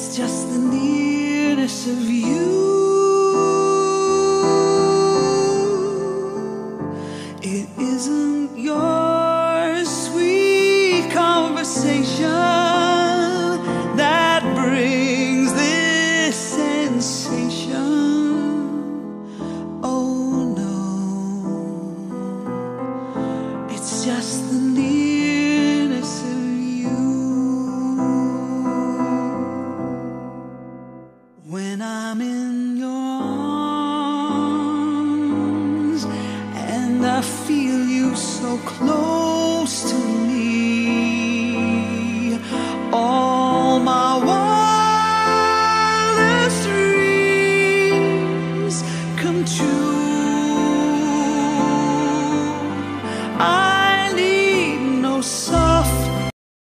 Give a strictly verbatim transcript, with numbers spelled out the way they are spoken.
It's just the nearness of you. It isn't your sweet conversation